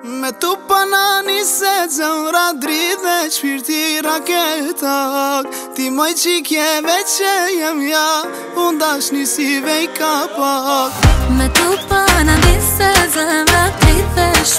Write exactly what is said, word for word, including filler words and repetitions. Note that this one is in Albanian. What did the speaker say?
Me tu panani se zemra dridhe shpirti raketak Ti moj qikjeve që jem ja Unë dashni si vej kapak Me tu panani se zemra dridhe